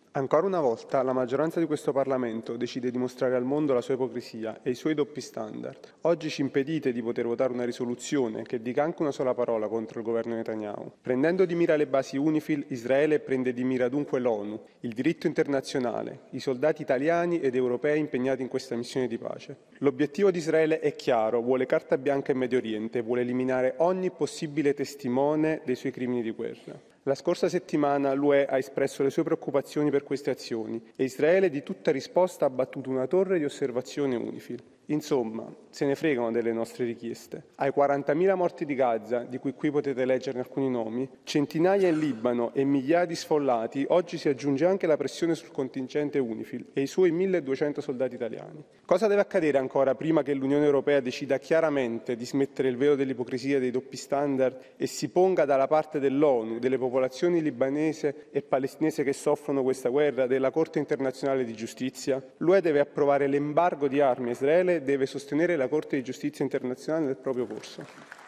Ancora una volta la maggioranza di questo Parlamento decide di mostrare al mondo la sua ipocrisia e i suoi doppi standard. Oggi ci impedite di poter votare una risoluzione che dica anche una sola parola contro il governo Netanyahu. Prendendo di mira le basi UNIFIL, Israele prende di mira dunque l'ONU, il diritto internazionale, i soldati italiani ed europei impegnati in questa missione di pace. L'obiettivo di Israele è chiaro, vuole carta bianca in Medio Oriente, vuole eliminare ogni possibile testimone dei suoi crimini di guerra. La scorsa settimana l'UE ha espresso le sue preoccupazioni per queste azioni e Israele di tutta risposta ha battuto una torre di osservazione UNIFIL. Insomma, se ne fregano delle nostre richieste. Ai 40.000 morti di Gaza, di cui qui potete leggerne alcuni nomi, centinaia in Libano e migliaia di sfollati, oggi si aggiunge anche la pressione sul contingente UNIFIL e i suoi 1.200 soldati italiani. Cosa deve accadere ancora prima che l'Unione Europea decida chiaramente di smettere il velo dell'ipocrisia e dei doppi standard e si ponga dalla parte dell'ONU, delle popolazioni libanese e palestinese che soffrono questa guerra, della Corte internazionale di giustizia? L'UE deve approvare l'embargo di armi a Israele e deve sostenere la Corte di giustizia internazionale nel proprio corso.